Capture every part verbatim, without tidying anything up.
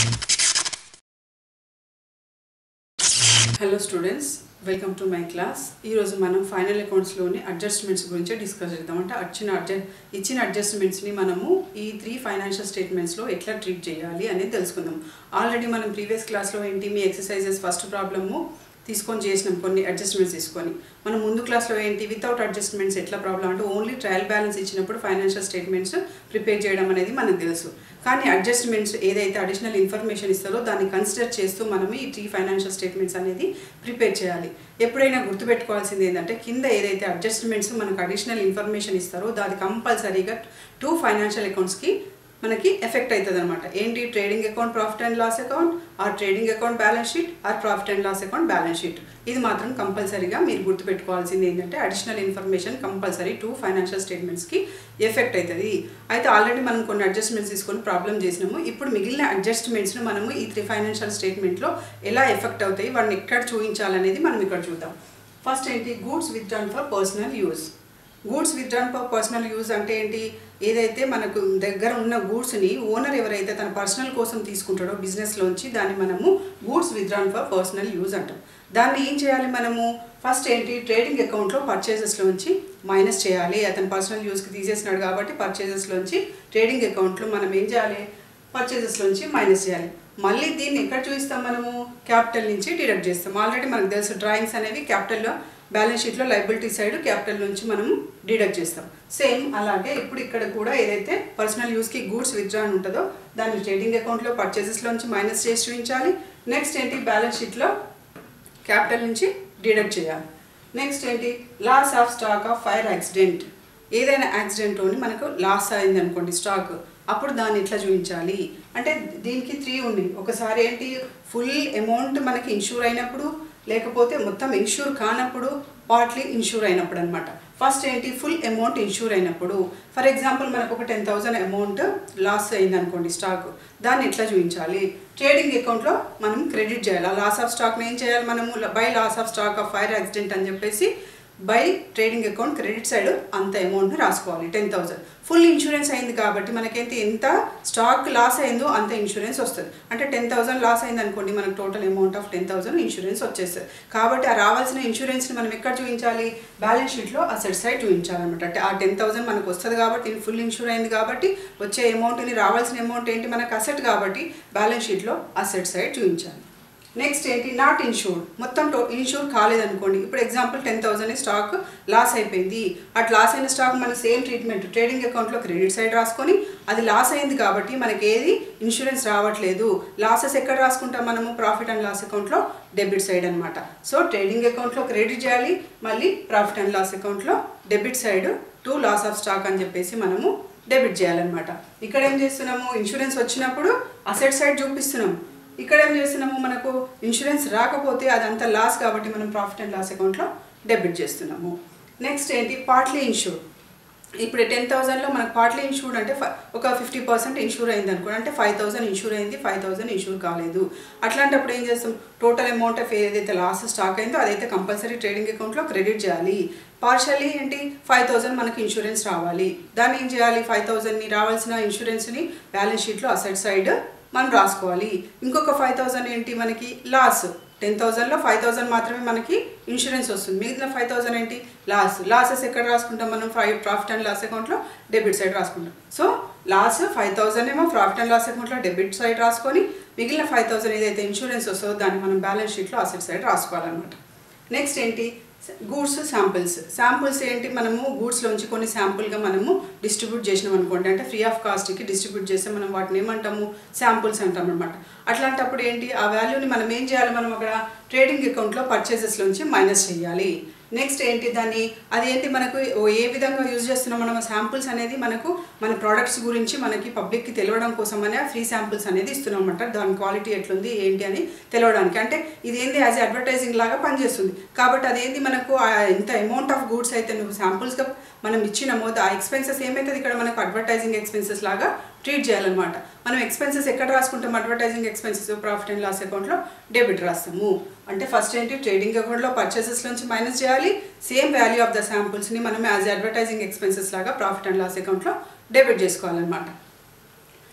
Hello students, welcome to my class. ఈ రోజు మనం ఫైనల్ అకౌంట్స్ లోని అడ్జస్ట్మెంట్స్ గురించి డిస్కస్ చేద్దాం. అంటే అచ్చిన అడ్జస్ట్ ఇచ్చిన అడ్జస్ట్మెంట్స్ ని మనము ఈ త్రీ ఫైనాన్షియల్ స్టేట్మెంట్స్ లో ఎట్లా ట్రీట్ చేయాలి అనేది తెలుసుకుందాం. ఆల్రెడీ మనం ప్రీవియస్ క్లాస్ లో ఏంటి మీ ఎక్సర్సైజెస్ ఫస్ట్ ప్రాబ్లము తీసుకొని చేసినాం కొన్ని అడ్జస్ట్మెంట్స్ తీసుకొని. మనం ముందు క్లాస్లో ఏంటి వితౌట్ అడ్జస్ట్మెంట్స్ ఎట్లా ప్రాబ్లం అంటే ఓన్లీ ట్రయల్ బ్యాలెన్స్ ఇచ్చినప్పుడు ఫైనాన్షియల్ స్టేట్మెంట్స్ ప్రిపేర్ చేయడం అనేది మనకు తెలుసు. కానీ అడ్జస్ట్మెంట్స్ ఏదైతే అడిషనల్ ఇన్ఫర్మేషన్ ఇస్తారో దాన్ని కన్సిడర్ చేస్తూ మనం ఈ త్రీ ఫైనాన్షియల్ స్టేట్మెంట్స్ అనేది ప్రిపేర్ చేయాలి. ఎప్పుడైనా గుర్తుపెట్టుకోవాల్సింది ఏంటంటే కింద ఏదైతే అడ్జస్ట్మెంట్స్ మనకు అడిషనల్ ఇన్ఫర్మేషన్ ఇస్తారో దాని కంపల్సరీగా టూ ఫైనాన్షియల్ అకౌంట్స్కి మనకి ఎఫెక్ట్ అవుతుంది అనమాట. ఏంటి trading account profit and loss account or trading account balance sheet or profit and loss account balance sheet. ఇది మాత్రం కంపల్సరీగా మీరు గుర్తుపెట్టుకోవాల్సింది ఏంటంటే additional information compulsory to financial స్టేట్మెంట్స్కి ఎఫెక్ట్ అవుతుంది. అయితే ఆల్రెడీ మనం కొన్ని అడ్జస్ట్మెంట్స్ తీసుకొని ప్రాబ్లం చేసినాము. ఇప్పుడు మిగిలిన అడ్జస్ట్మెంట్స్ను మనము ఈ త్రీ ఫైనాన్షియల్ స్టేట్మెంట్లో ఎలా ఎఫెక్ట్ అవుతాయి వాటిని ఎక్కడ చూపించాలనేది మనం ఇక్కడ చూద్దాం. ఫస్ట్ ఏంటి goods withdrawn for personal use. Goods withdrawn for personal use అంటే ఏంటి, ఏదైతే మనకు దగ్గర ఉన్న గూడ్స్ని ఓనర్ ఎవరైతే తన పర్సనల్ కోసం తీసుకుంటాడో బిజినెస్లోంచి దాన్ని మనము goods withdrawn for personal use అంటాం. దాన్ని ఏం చేయాలి మనము ఫస్ట్ ఏంటి ట్రేడింగ్ అకౌంట్లో పర్చేజెస్లోంచి మైనస్ చేయాలి. అతను పర్సనల్ యూజ్కి తీసేసినాడు కాబట్టి పర్చేజెస్లోంచి ట్రేడింగ్ అకౌంట్లో మనం ఏం చేయాలి పర్చేజెస్లోంచి మైనస్ చేయాలి. మళ్ళీ దీన్ని ఎక్కడ చూపిస్తాం మనము క్యాపిటల్ నుంచి డిడక్ట్ చేస్తాం. ఆల్రెడీ మనకు తెలుసు డ్రాయింగ్స్ అనేవి క్యాపిటల్లో బ్యాలెన్స్ షీట్లో లైబిలిటీ సైడ్ క్యాపిటల్ నుంచి మనం డిడక్ట్ చేస్తాం. సేమ్ అలాగే ఇప్పుడు ఇక్కడ కూడా ఏదైతే పర్సనల్ యూస్కి గూడ్స్ విత్డ్రాన్ ఉంటుందో దాన్ని ట్రేడింగ్ అకౌంట్లో పర్చేసెస్లోంచి మైనస్ చేసి చూపించాలి. నెక్స్ట్ ఏంటి బ్యాలెన్స్ షీట్లో క్యాపిటల్ నుంచి డిడక్ట్ చేయాలి. నెక్స్ట్ ఏంటి loss of stock of fire accident. ఏదైనా యాక్సిడెంట్తోని మనకు లాస్ అయింది అనుకోండి స్టాక్, అప్పుడు దాన్ని ఎట్లా చూపించాలి అంటే దీనికి త్రీ ఉన్నాయి. ఒకసారి ఏంటి ఫుల్ అమౌంట్ మనకి ఇన్షూర్ అయినప్పుడు, లేకపోతే మొత్తం ఇన్షూర్ కానప్పుడు, పార్ట్లీ ఇన్షూర్ అయినప్పుడు అనమాట. ఫస్ట్ ఏంటి ఫుల్ అమౌంట్ ఇన్షూర్ అయినప్పుడు ఫర్ ఎగ్జాంపుల్ మనకు ఒక టెన్ థౌసండ్ అమౌంట్ లాస్ అయింది అనుకోండి స్టాక్, దాన్ని ఎట్లా చూపించాలి ట్రేడింగ్ అకౌంట్లో మనం క్రెడిట్ చేయాలి. ఆ లాస్ ఆఫ్ స్టాక్ని ఏం చేయాలి మనము by loss of stock of fire accident అని చెప్పేసి by trading account credit side అంత అమౌంట్ని రాసుకోవాలి. టెన్ థౌసండ్ ఫుల్ ఇన్సూరెన్స్ అయింది కాబట్టి మనకైతే ఎంత స్టాక్ లాస్ అయిందో అంత ఇన్సూరెన్స్ వస్తుంది. అంటే టెన్ థౌసండ్ లాస్ అయింది అనుకోండి మనకు total amount of ten thousand insurance వచ్చేస్తుంది. కాబట్టి ఆ రావాల్సిన ఇన్సూరెన్స్ని మనం ఎక్కడ చూపించాలి బ్యాలెన్స్ షీట్లో అసెట్ సైడ్ చూపించాలన్నమాట. అంటే ఆ టెన్ థౌసండ్ మనకు వస్తుంది కాబట్టి ఫుల్ ఇన్సూర్ అయింది కాబట్టి వచ్చే అమౌంట్ని రావాల్సిన అమౌంట్ ఏంటి మనకు అసెట్ కాబట్టి బ్యాలెన్స్ షీట్లో అసెట్ సైడ్ చూపించాలి. నెక్స్ట్ ఏంటి నాట్ ఇన్షూర్డ్, మొత్తం టో ఇన్షూర్ కాలేదనుకోండి. ఇప్పుడు example ten thousand stock loss అయిపోయింది. అట్ లాస్ అయిన స్టాక్ మన సేమ్ ట్రీట్మెంట్ ట్రేడింగ్ అకౌంట్లో క్రెడిట్ సైడ్ రాసుకొని అది లాస్ అయింది కాబట్టి మనకి ఏది ఇన్సూరెన్స్ రావట్లేదు. లాసెస్ ఎక్కడ రాసుకుంటాం మనము ప్రాఫిట్ అండ్ లాస్ అకౌంట్లో డెబిట్ సైడ్ అనమాట. సో ట్రేడింగ్ అకౌంట్లో క్రెడిట్ చేయాలి, మళ్ళీ ప్రాఫిట్ అండ్ లాస్ అకౌంట్లో debit side to loss of stock అని చెప్పేసి మనము డెబిట్ చేయాలన్నమాట. ఇక్కడ ఏం చేస్తున్నాము ఇన్సూరెన్స్ వచ్చినప్పుడు అసెట్ సైడ్ చూపిస్తున్నాము, ఇక్కడ ఏం చేస్తున్నాము మనకు ఇన్సూరెన్స్ రాకపోతే అదంతా లాస్ కాబట్టి మనం ప్రాఫిట్ అండ్ లాస్ అకౌంట్లో డెబిట్ చేస్తున్నాము. నెక్స్ట్ ఏంటి పార్ట్లీ ఇన్షూర్. ఇప్పుడు టెన్ థౌసండ్లో మనకు పార్ట్లీ ఇన్షూర్డ్ అంటే ఒక ఫిఫ్టీ పర్సెంట్ ఇన్షూర్ అయింది అనుకోండి, అంటే ఫైవ్ థౌసండ్ ఇన్షూర్ అయింది, ఫైవ్ థౌసండ్ ఇన్షూర్ కాలేదు. అట్లాంటప్పుడు ఏం చేస్తాం టోటల్ అమౌంట్ ఆఫ్ ఏదైతే లాస్ స్టాక్ అయిందో అదైతే కంపల్సరీ ట్రేడింగ్ అకౌంట్లో క్రెడిట్ చేయాలి. పార్షల్లీ ఏంటి ఫైవ్ థౌసండ్ మనకి ఇన్సూరెన్స్ రావాలి. దాన్ని ఏం చేయాలి ఫైవ్ థౌసండ్ని రావాల్సిన ఇన్సూరెన్స్ని బ్యాలెన్స్ షీట్లో అసెట్ సైడ్ మనం రాసుకోవాలి. ఇంకొక ఫైవ్ థౌసండ్ ఏంటి మనకి లాస్, టెన్ థౌసండ్లో ఫైవ్ థౌసండ్ మాత్రమే మనకి ఇన్సూరెన్స్ వస్తుంది, మిగిలిన ఫైవ్ థౌసండ్ ఏంటి లాస్. లాసెస్ ఎక్కడ రాసుకుంటాం మనం ఫైవ్ ప్రాఫిట్ అండ్ లాస్ అకౌంట్లో డెబిట్ సైడ్ రాసుకుంటాం. సో లాస్ ఫైవ్ థౌసండ్ ఏమో ప్రాఫిట్ అండ్ లాస్ అకౌంట్లో డెబిట్ సైడ్ రాసుకొని మిగిలిన ఫైవ్ థౌసండ్ ఏదైతే ఇన్సూరెన్స్ వస్తుందో దాన్ని మనం బ్యాలెన్స్ షీట్లో అసెట్ సైడ్ రాసుకోవాలన్నమాట. నెక్స్ట్ ఏంటి గూడ్స్ శాంపిల్స్. శాంపుల్స్ ఏంటి మనము గూడ్స్లోంచి కొన్ని శాంపుల్గా మనము డిస్ట్రిబ్యూట్ చేసినాం అనుకోండి, అంటే ఫ్రీ ఆఫ్ కాస్ట్కి డిస్ట్రిబ్యూట్ చేస్తే మనం వాటిని ఏమంటాము శాంపుల్స్ అంటాం అనమాట. అట్లాంటప్పుడు ఏంటి ఆ వాల్యూని మనం ఏం చేయాలి మనం అక్కడ ట్రేడింగ్ అకౌంట్లో పర్చేసెస్లోంచి మైనస్ చేయాలి. నెక్స్ట్ ఏంటి దాన్ని అదేంటి మనకు ఏ విధంగా యూజ్ చేస్తున్నాం మనం శాంపుల్స్ అనేది మనకు మన ప్రోడక్ట్స్ గురించి మనకి పబ్లిక్కి తెలియడం కోసం అనే ఫ్రీ శాంపుల్స్ అనేది ఇస్తున్నాం అనమాట. దాని క్వాలిటీ ఎట్లుంది ఏంటి అని తెలియడానికి. అంటే ఇది ఏంది యాజ్ అడ్వర్టైజింగ్ లాగా పనిచేస్తుంది కాబట్టి అదేంటి మనకు ఎంత అమౌంట్ ఆఫ్ గూడ్స్ అయితే నువ్వు శాంపుల్స్గా మనం ఇచ్చినామో ఆ ఎక్స్పెన్సెస్ ఏమవుతుంది ఇక్కడ మనకు అడ్వర్టైజింగ్ ఎక్స్పెన్సెస్ లాగా ట్రీట్ చేయాలన్నమాట. మనం ఎక్స్పెన్సెస్ ఎక్కడ రాసుకుంటాం advertising expenses profit and loss అకౌంట్లో డెబిట్ రాస్తాము. అంటే ఫస్ట్ ఏంటి ట్రేడింగ్ అకౌంట్లో పర్చేసెస్ నుంచి మైనస్ చేయాలి, సేమ్ వాల్యూ ఆఫ్ ద శాంపుల్స్ని మనం యాజ్ అడ్వర్టైజింగ్ ఎక్స్పెన్సెస్ లాగా ప్రాఫిట్ అండ్ లాస్ అకౌంట్లో డెబిట్ చేసుకోవాలన్నమాట.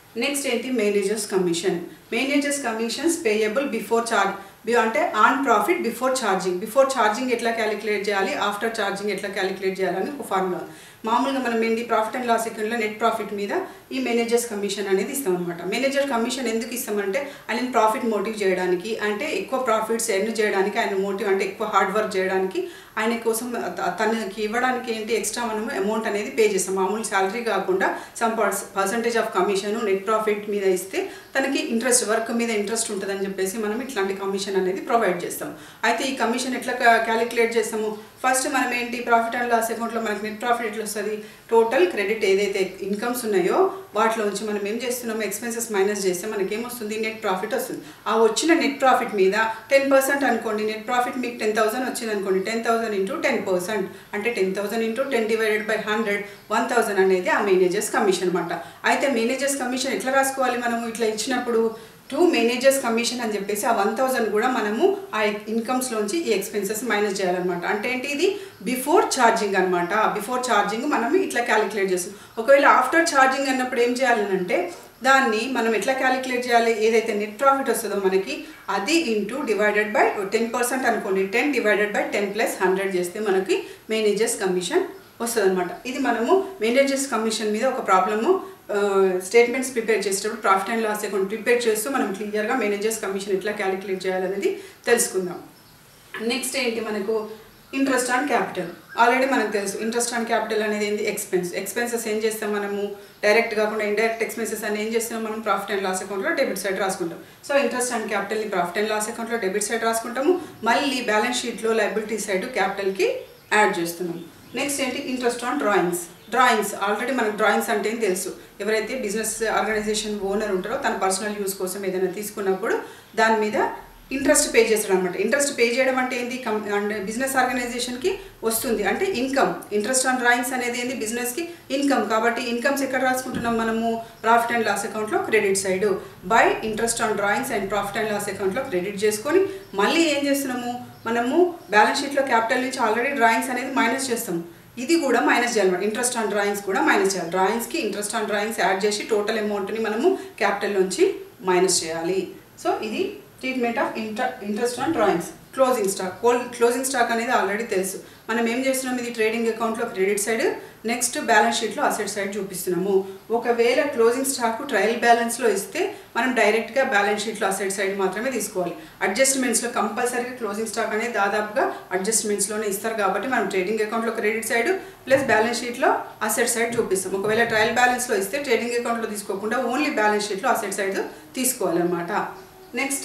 నెక్స్ట్ ఏంటి managers commission. Managers commissions payable before charge అంటే on profit before charging. Before charging ఎట్లా క్యాలిక్యులేట్ చేయాలి, ఆఫ్టర్ ఛార్జింగ్ ఎట్లా క్యాలిక్యులేట్ చేయాలని ఒక ఫార్ములా. మామూలుగా మనం ఏంటి ప్రాఫిట్ అండ్ లాస్ అకౌంట్లో నెట్ ప్రాఫిట్ మీద ఈ మేనేజర్స్ కమిషన్ అనేది ఇస్తాం అనమాట. మేనేజర్ కమిషన్ ఎందుకు ఇస్తామంటే ఆయన ప్రాఫిట్ మోటివ్ చేయడానికి, అంటే ఎక్కువ ప్రాఫిట్స్ ఎర్న్ చేయడానికి, ఆయన మోటివ్ అంటే ఎక్కువ హార్డ్ వర్క్ చేయడానికి, ఆయన కోసం తనకి ఇవ్వడానికి ఏంటి ఎక్స్ట్రా మనము అమౌంట్ అనేది పే చేస్తాం. మామూలు శాలరీ కాకుండా some percentage of commission net profit మీద ఇస్తే తనకి ఇంట్రెస్ట్ వర్క్ మీద ఇంట్రెస్ట్ ఉంటుందని చెప్పేసి మనం ఇట్లాంటి కమిషన్ అనేది ప్రొవైడ్ చేస్తాం. అయితే ఈ కమిషన్ ఎట్లా క్యాలిక్యులేట్ చేస్తాము, ఫస్ట్ మనం ఏంటి ప్రాఫిట్ అండ్ లాస్ అకౌంట్లో మనకి నెట్ ప్రాఫిట్ ఎట్లా వస్తుంది, టోటల్ క్రెడిట్ ఏదైతే ఇన్కమ్స్ ఉన్నాయో వాటిలోంచి మనం ఏం చేస్తున్నామో ఎక్స్పెన్సెస్ మైనస్ చేస్తే మనకి ఏమొస్తుంది, నెట్ ప్రాఫిట్ వస్తుంది. ఆ వచ్చిన నెట్ ప్రాఫిట్ మీద టెన్ పర్సెంట్ అనుకోండి, నెట్ ప్రాఫిట్ మీకు టెన్ థౌసండ్ వచ్చింది అనుకోండి, ten thousand into ten percent అంటే ten thousand into ten divided by hundred one thousand అనేది ఆ మేనేజర్స్ కమిషన్ అనమాట. అయితే మేనేజర్స్ కమిషన్ ఎట్లా రాసుకోవాలి, మనము ఇట్లా ఇచ్చినప్పుడు టు మేనేజర్స్ కమిషన్ అని చెప్పేసి ఆ వన్ థౌసండ్ కూడా మనము ఆ ఇన్కమ్స్లోంచి ఈ ఎక్స్పెన్సెస్ మైనస్ చేయాలన్నమాట. అంటే ఏంటి, ఇది బిఫోర్ ఛార్జింగ్ అనమాట. బిఫోర్ ఛార్జింగ్ మనం ఇట్లా క్యాలిక్యులేట్ చేస్తాం. ఒకవేళ ఆఫ్టర్ ఛార్జింగ్ అన్నప్పుడు ఏం చేయాలనంటే దాన్ని మనం ఎట్లా క్యాలిక్యులేట్ చేయాలి, ఏదైతే నెట్ ప్రాఫిట్ వస్తుందో మనకి అది into divided by ten percent అనుకోండి, ten divided by ten plus hundred చేస్తే మనకి మేనేజర్స్ కమిషన్ వస్తుంది అనమాట. ఇది మనము మేనేజర్స్ కమిషన్ మీద ఒక ప్రాబ్లము స్టేట్మెంట్స్ ప్రిపేర్ చేసేటప్పుడు profit and loss account prepare చేస్తూ మనం క్లియర్గా మేనేజర్స్ కమిషన్ ఎట్లా క్యాలిక్యులేట్ చేయాలనేది తెలుసుకుందాం. నెక్స్ట్ ఏంటి మనకు ఇంట్రెస్ట్ ఆన్ క్యాపిటల్. ఆల్రెడీ మనకు తెలుసు ఇంట్రెస్ట్ ఆన్ క్యాపిటల్ అనేది ఏంటి, ఎక్స్పెన్స్. ఎక్స్పెన్సెస్ ఏం చేస్తాం మనము, డైరెక్ట్ కాకుండా ఇండైరెక్ట్ ఎక్స్పెన్సెస్ అని ఏం చేస్తాం మనం ప్రాఫిట్ అండ్ లాస్ అకౌంట్లో డెబిట్ సైడ్ రాసుకుంటాం. సో ఇంట్రెస్ట్ ఆన్ క్యాపిటల్ని ప్రాఫిట్ అండ్ లాస్ అకౌంట్లో డెబిట్ సైడ్ రాసుకుంటాము, మళ్ళీ బ్యాలెన్స్ షీట్లో లయబిలిటీ సైడ్ క్యాపిటల్కి యాడ్ చేస్తున్నాం. నెక్స్ట్ ఏంటి interest on drawings. Drawings already మనకు డ్రాయింగ్స్ అంటే తెలుసు, ఎవరైతే బిజినెస్ ఆర్గనైజేషన్ ఓనర్ ఉంటారో తన పర్సనల్ యూస్ కోసం ఏదైనా తీసుకున్నప్పుడు దాని మీద ఇంట్రెస్ట్ పే చేస్తాడు అనమాట. ఇంట్రెస్ట్ పే చేయడం అంటే ఏంది, కం అండ్ బిజినెస్ ఆర్గనైజేషన్కి వస్తుంది అంటే ఇన్కమ్. ఇంట్రెస్ట్ ఆన్ డ్రాయింగ్స్ అనేది ఏంది, బిజినెస్కి ఇన్కమ్. కాబట్టి ఇన్కమ్స్ ఎక్కడ రాసుకుంటున్నాం మనము, ప్రాఫిట్ అండ్ లాస్ అకౌంట్లో credit side by interest on drawings and profit and loss అకౌంట్లో క్రెడిట్ చేసుకొని మళ్ళీ ఏం చేస్తున్నాము మనము బ్యాలెన్స్ షీట్లో క్యాపిటల్ నుంచి ఆల్రెడీ డ్రాయింగ్స్ అనేది మైనస్ చేస్తాము, ఇది కూడా మైనస్ చేయాలన్నమాట. ఇంట్రెస్ట్ ఆన్ డ్రాయింగ్స్ కూడా మైనస్ చేయాలి. డ్రాయింగ్స్కి ఇంట్రెస్ట్ ఆన్ డ్రాయింగ్స్ యాడ్ చేసి టోటల్ అమౌంట్ని మనము క్యాపిటల్ నుంచి మైనస్ చేయాలి. సో ఇది treatment of inter interest on drawings. Closing stock. Closing stock అనేది ఆల్రెడీ తెలుసు, మనం ఏం చేస్తున్నాం, ఇది ట్రేడింగ్ అకౌంట్లో క్రెడిట్ సైడ్, నెక్స్ట్ బ్యాలెన్స్ షీట్లో అసెట్ సైడ్ చూపిస్తున్నాము. ఒకవేళ క్లోజింగ్ స్టాక్ ట్రయల్ బ్యాలెన్స్లో ఇస్తే మనం డైరెక్ట్గా బ్యాలెన్స్ షీట్లో అసెట్ సైడ్ మాత్రమే తీసుకోవాలి. అడ్జస్ట్మెంట్స్లో కంపల్సరీగా క్లోజింగ్ స్టాక్ అనేది దాదాపుగా అడ్జస్ట్మెంట్స్లోనే ఇస్తారు కాబట్టి మనం ట్రేడింగ్ అకౌంట్లో క్రెడిట్ సైడ్ ప్లస్ బ్యాలెన్స్ షీట్లో అసెట్ సైడ్ చూపిస్తాం. ఒకవేళ ట్రయల్ బ్యాలెన్స్లో ఇస్తే ట్రేడింగ్ అకౌంట్లో తీసుకోకుండా ఓన్లీ బ్యాలెన్స్ షీట్లో అసెట్ సైడ్ తీసుకోవాలన్నమాట. Next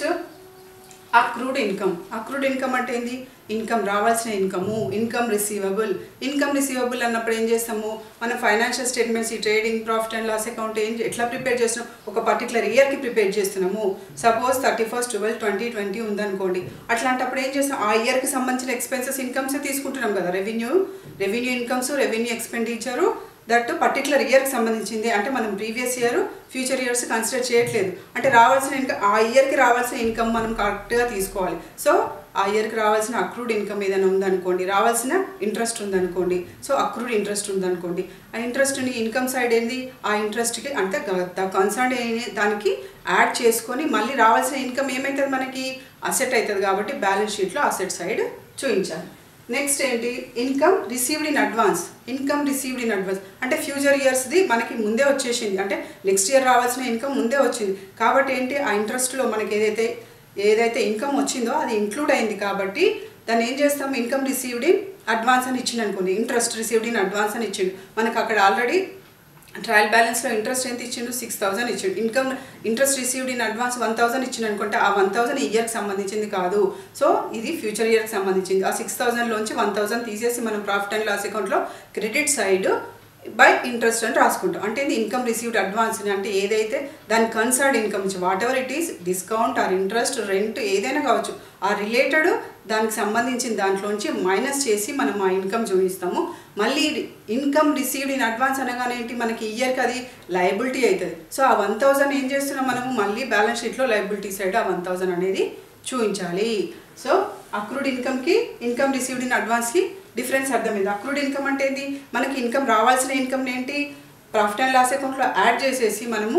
accrued income. Accrued income అంటే ఏంది, ఇన్కమ్ రావాల్సిన income, income receivable. Income receivable అన్నప్పుడు ఏం చేస్తాము, మన ఫైనాన్షియల్ స్టేట్మెంట్స్ ఈ trading profit and loss account ఏం ఎట్లా ప్రిపేర్ చేస్తున్నాం, ఒక పర్టికులర్ ఇయర్కి ప్రిపేర్ చేస్తున్నాము. Suppose thirty first twelve twenty twenty ఉందనుకోండి, అట్లాంటప్పుడు ఏం చేస్తాం, ఆ ఇయర్కి సంబంధించిన ఎక్స్పెన్సెస్ ఇన్కమ్సే తీసుకుంటున్నాం కదా, revenue revenue incomes revenue expenditure that particular ఇయర్కి సంబంధించింది. అంటే మనం previous year future years consider చేయట్లేదు, అంటే రావాల్సిన ఇన్కమ్ ఆ ఇయర్కి రావాల్సిన ఇన్కమ్ మనం కరెక్ట్గా తీసుకోవాలి. సో ఆ ఇయర్కి రావాల్సిన అక్రూడ్ ఇన్కమ్ ఏదైనా ఉందనుకోండి, రావాల్సిన ఇంట్రెస్ట్ ఉందనుకోండి, సో అక్రూడ్ ఇంట్రెస్ట్ ఉందనుకోండి, ఆ ఇంట్రెస్ట్ని ఇన్కమ్ సైడ్ ఏంది, ఆ ఇంట్రెస్ట్కి అంటే ద కన్సర్న్ దానికి యాడ్ చేసుకొని మళ్ళీ రావాల్సిన ఇన్కమ్ ఏమవుతుంది మనకి, అసెట్ అవుతుంది. కాబట్టి బ్యాలెన్స్ షీట్లో అసెట్ సైడ్ చూపించాలి. నెక్స్ట్ ఏంటి, income received in advance. Income received in advance అంటే ఫ్యూచర్ ఇయర్స్ది మనకి ముందే వచ్చేసింది, అంటే నెక్స్ట్ ఇయర్ రావాల్సిన ఇన్కమ్ ముందే వచ్చింది కాబట్టి ఏంటి, ఆ ఇంట్రెస్ట్లో మనకి ఏదైతే ఏదైతే ఇన్కమ్ వచ్చిందో అది ఇంక్లూడ్ అయింది కాబట్టి దాన్ని ఏం చేస్తాం, ఇన్కమ్ రిసీవ్డ్ ఇన్ అడ్వాన్స్ అని ఇచ్చింది అనుకోండి, ఇంట్రెస్ట్ రిసీవ్డ్ ఇన్ అడ్వాన్స్ అని ఇచ్చిండు. మనకు అక్కడ ఆల్రెడీ ట్రయల్ బ్యాలెన్స్లో ఇంట్రెస్ట్ ఎంత ఇచ్చిండు, సిక్స్ థౌసండ్ ఇచ్చిండు. Income interest received in advance one thousand ఇచ్చిండు అనుకుంటే ఆ వన్ థౌసండ్ ఈ ఇయర్కి సంబంధించింది కాదు, సో ఇది ఫ్యూచర్ ఇయర్కి సంబంధించింది. ఆ సిక్స్ థౌసండ్లోంచి వన్ థౌసండ్ తీసేసి మనం ప్రాఫిట్ అండ్ లాస్ అకౌంట్లో క్రెడిట్ సైడ్ బై ఇంట్రెస్ట్ అని రాసుకుంటాం. అంటే ఇది ఇన్కమ్ రిసీవ్డ్ అడ్వాన్స్ అంటే ఏదైతే దాని కన్సర్డ్ ఇన్కమ్ ఇచ్చి whatever it is, discount or interest rent ఏదైనా కావచ్చు, ఆ రిలేటెడ్ దానికి సంబంధించిన దాంట్లోంచి మైనస్ చేసి మనం ఆ ఇన్కమ్ చూపిస్తాము. మళ్ళీ ఇన్కమ్ రిసీవ్డ్ ఇన్ అడ్వాన్స్ అనగానే ఏంటి, మనకి ఇయర్కి అది లయబిలిటీ అవుతుంది. సో ఆ వన్ థౌసండ్ ఏం చేస్తున్నాం మనము, మళ్ళీ బ్యాలెన్స్ షీట్లో లయబిలిటీ సైడ్ ఆ వన్ థౌసండ్ అనేది చూపించాలి. సో అక్రూడ్ ఇన్కమ్కి ఇన్కమ్ రిసీవ్డ్ ఇన్ అడ్వాన్స్కి డిఫరెన్స్ అర్థమైంది. అక్రూడ్ ఇన్కమ్ అంటే ఏంటి, మనకి ఇన్కమ్ రావాల్సిన ఇన్కమ్ ఏంటి, ప్రాఫిట్ అండ్ లాస్ అకౌంట్లో యాడ్ చేసేసి మనము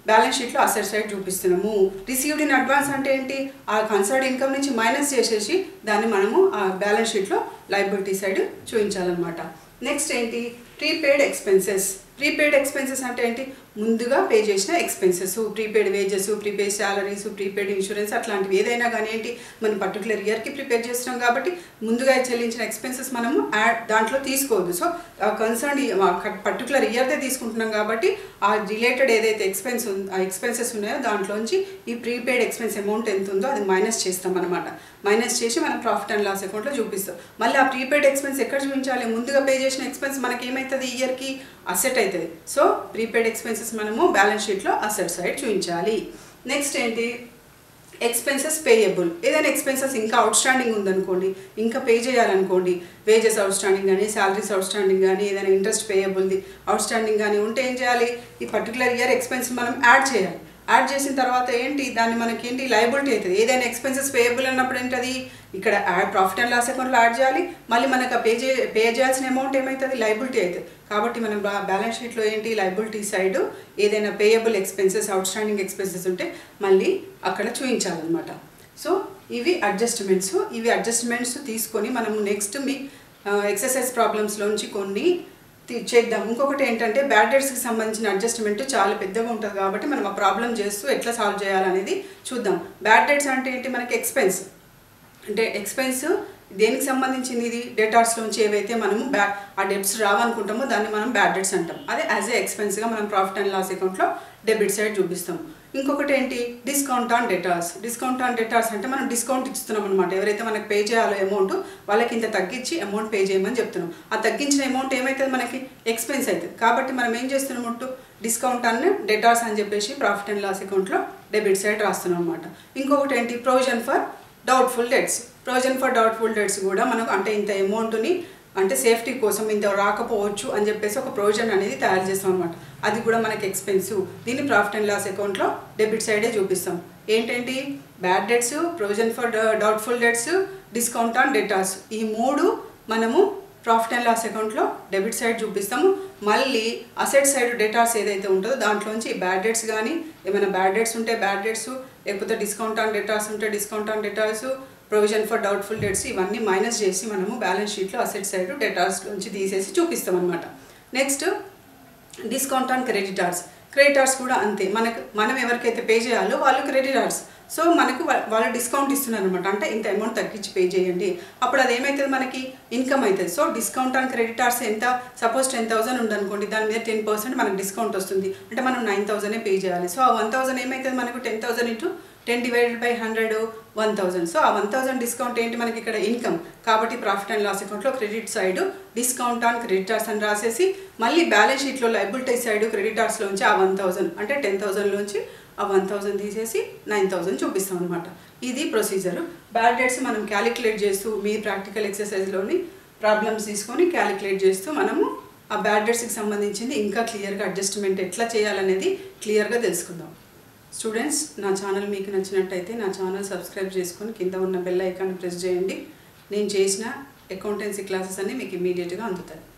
బ్యాలెన్స్ షీట్లో అసెట్ సైడ్ చూపిస్తున్నాము. రిసీవ్డ్ ఇన్ అడ్వాన్స్ అంటే ఏంటి, ఆ కన్సర్డ్ ఇన్కమ్ నుంచి మైనస్ చేసేసి దాన్ని మనము ఆ బ్యాలెన్స్ షీట్లో లయబిలిటీ సైడ్ చూపించాలన్నమాట. నెక్స్ట్ ఏంటి, ప్రీపెయిడ్ ఎక్స్పెన్సెస్. ప్రీపెయిడ్ ఎక్స్పెన్సెస్ అంటే ఏంటి, ముందుగా పే చేసిన expenses, prepaid wages, prepaid salaries, prepaid insurance అట్లాంటివి ఏదైనా కానీ ఏంటి మనం పర్టికులర్ ఇయర్కి ప్రిపేర్ చేస్తున్నాం కాబట్టి ముందుగా చెల్లించిన ఎక్స్పెన్సెస్ మనము యాడ్ దాంట్లో తీసుకోవద్దు. సో కన్సర్న్ పర్టికులర్ ఇయర్దే తీసుకుంటున్నాం కాబట్టి ఆ రిలేటెడ్ ఏదైతే ఎక్స్పెన్స్ ఆ ఎక్స్పెన్సెస్ ఉన్నాయో దాంట్లోంచి ఈ ప్రీపెయిడ్ ఎక్స్పెన్స్ అమౌంట్ ఎంత ఉందో అది మైనస్ చేస్తాం అనమాట. మైనస్ చేసి మనం ప్రాఫిట్ అండ్ లాస్ అకౌంట్లో చూపిస్తాం. మళ్ళీ ఆ ప్రీపెయిడ్ ఎక్స్పెన్స్ ఎక్కడ చూపించాలి, ముందుగా పే చేసిన ఎక్స్పెన్స్ మనకి ఏమవుతుంది, ఇయర్కి అసెట్ అవుతుంది. సో ప్రీపెయిడ్ ఎక్స్పెన్సెస్ మనము బ్యాలెన్స్ షీట్లో అసెట్ సైడ్ చూపించాలి. నెక్స్ట్ ఏంటి, ఎక్స్పెన్సెస్ పేయబుల్. ఏదైనా ఎక్స్పెన్సెస్ ఇంకా అవుట్ స్టాండింగ్ ఉందనుకోండి, ఇంకా పే చేయాలనుకోండి, వేజెస్ అవుట్ స్టాండింగ్ కానీ శాలరీస్ అవుట్ స్టాండింగ్ కానీ ఏదైనా ఇంట్రెస్ట్ పేయబుల్ది అవుట్ స్టాండింగ్ కానీ ఉంటే ఏం చేయాలి, ఈ పర్టికులర్ ఇయర్ ఎక్స్పెన్స్ మనం యాడ్ చేయాలి. యాడ్ చేసిన తర్వాత ఏంటి, దాన్ని మనకి ఏంటి లయబిలిటీ అవుతుంది. ఏదైనా ఎక్స్పెన్సెస్ పేయబుల్ అన్నప్పుడు ఏంటది, ఇక్కడ యాడ్ ప్రాఫిట్ అండ్ లాస్ అకౌంట్లో యాడ్ చేయాలి. మళ్ళీ మనకు పే చే పే చేయాల్సిన అమౌంట్ ఏమవుతుంది, లయబిలిటీ అవుతుంది. కాబట్టి మనం బ్యాలెన్స్ షీట్లో ఏంటి లయబిలిటీ సైడ్ ఏదైనా payable expenses outstanding expenses ఉంటే మళ్ళీ అక్కడ చూపించాలన్నమాట. సో ఇవి అడ్జస్ట్మెంట్స్. ఇవి అడ్జస్ట్మెంట్స్ తీసుకొని మనము నెక్స్ట్ మీ ఎక్సర్సైజ్ ప్రాబ్లమ్స్లోంచి కొన్ని చేద్దాం. ఇంకొకటి ఏంటంటే బ్యాడ్ డెట్స్కి సంబంధించిన అడ్జస్ట్మెంట్ చాలా పెద్దగా ఉంటుంది కాబట్టి మనం ఆ ప్రాబ్లం చేస్తూ ఎట్లా సాల్వ్ చేయాలనేది చూద్దాం. బ్యాడ్ డెట్స్ అంటే ఏంటి, మనకి ఎక్స్పెన్స్ అంటే ఎక్స్పెన్స్ దేనికి సంబంధించింది, ఇది డెటార్స్లోంచి ఏవైతే మనము బ్యా ఆ డెబ్ట్స్ రావనుకుంటామో దాన్ని మనం బ్యాడ్ డెట్స్ అంటాం. అదే యాజ్ ఏ ఎక్స్పెన్స్గా మనం ప్రాఫిట్ అండ్ లాస్ అకౌంట్లో డెబిట్ సైడ్ చూపిస్తాం. ఇంకొకటి ఏంటి, discount on debtors. Discount on debtors అంటే మనం డిస్కౌంట్ ఇస్తున్నాం అనమాట. ఎవరైతే మనకి పే చేయాలో అమౌంట్ వాళ్ళకి ఇంత తగ్గించి అమౌంట్ పే చేయమని చెప్తున్నాం. ఆ తగ్గించిన అమౌంట్ ఏమవుతుంది, మనకి ఎక్స్పెన్స్ అవుతుంది. కాబట్టి మనం ఏం చేస్తున్నాం, డిస్కౌంట్ ఆన్ డెటార్స్ అని చెప్పేసి ప్రాఫిట్ అండ్ లాస్ అకౌంట్లో డెబిట్ సైడ్ రాస్తున్నాం అనమాట. ఇంకొకటి ఏంటి, provision for doubtful debts. Provision for doubtful debts కూడా మనకు అంటే ఇంత అమౌంట్ని అంటే సేఫ్టీ కోసం ఇంత రాకపోవచ్చు అని చెప్పేసి ఒక ప్రొవిజన్ అనేది తయారు చేస్తాం అనమాట. అది కూడా మనకి ఎక్స్పెన్సివ్. దీన్ని ప్రాఫిట్ అండ్ లాస్ అకౌంట్లో డెబిట్ సైడే చూపిస్తాం. ఏంటంటే bad debts, provision for doubtful debts, discount on debtors, ఈ మూడు మనము ప్రాఫిట్ అండ్ లాస్ అకౌంట్లో డెబిట్ సైడ్ చూపిస్తాము. మళ్ళీ అసెట్ సైడ్ డెటార్స్ ఏదైతే ఉంటుందో దాంట్లోంచి బ్యాడ్ డెట్స్ కానీ ఏమైనా బ్యాడ్ డెట్స్ ఉంటే బ్యాడ్ డెట్స్, లేకపోతే డిస్కౌంట్ ఆన్ డెటార్స్ ఉంటే discount on debtors, provision for doubtful debts ఇవన్నీ మైనస్ చేసి మనము బ్యాలెన్స్ షీట్లో అసెట్ సైడ్ డెటార్స్ నుంచి తీసేసి చూపిస్తాం అనమాట. Next discount on creditors. Creditors కూడా అంతే, మనకు మనం ఎవరికైతే పే చేయాలో వాళ్ళు క్రెడిటార్స్. సో మనకు వాళ్ళు డిస్కౌంట్ ఇస్తున్నారు అనమాట. అంటే ఇంత అమౌంట్ తగ్గించి పే చేయండి, అప్పుడు అది ఏమవుతుంది, మనకి ఇన్కమ్ అవుతుంది. సో డిస్కౌంట్ ఆన్ క్రెడిటార్స్ ఎంత, సపోజ్ టెన్ థౌసండ్ ఉందనుకోండి, దాని మీద టెన్ పర్సెంట్ మనకు డిస్కౌంట్ వస్తుంది. అంటే మనం నైన్ థౌసండే పే చేయాలి. సో ఆ వన్ థౌసండ్ ఏమవుతుంది, మనకు ten thousand into ten divided by hundred one thousand. So ఆ వన్ థౌసండ్ డిస్కౌంట్ ఏంటి, మనకి ఇక్కడ ఇన్కమ్. కాబట్టి ప్రాఫిట్ అండ్ లాస్ అకౌంట్లో credit side discount on creditors అని రాసేసి మళ్ళీ బ్యాలెన్స్ షీట్లో లయబిలిటీ సైడ్ క్రెడిటార్స్లోంచి ఆ వన్ థౌసండ్ అంటే టెన్ థౌసండ్లోంచి ఆ వన్ థౌసండ్ తీసేసి నైన్ థౌసండ్ చూపిస్తాం అనమాట. ఇది ప్రొసీజర్. బ్యాడ్ డెట్స్ మనం క్యాలిక్యులేట్ చేస్తూ మీ ప్రాక్టికల్ ఎక్సర్సైజ్లోని ప్రాబ్లమ్స్ తీసుకొని క్యాలిక్యులేట్ చేస్తూ మనము ఆ బ్యాడ్ డెట్స్కి సంబంధించింది ఇంకా క్లియర్గా అడ్జస్ట్మెంట్ ఎట్లా చేయాలనేది క్లియర్గా తెలుసుకుందాం. స్టూడెంట్స్, నా ఛానల్ మీకు నచ్చినట్టయితే నా ఛానల్ సబ్స్క్రైబ్ చేసుకొని కింద ఉన్న బెల్ ఐకాన్ ప్రెస్ చేయండి. నేను చేసిన అకౌంటెన్సీ క్లాసెస్ అన్నీ మీకు ఇమీడియట్గా అందుతాయి.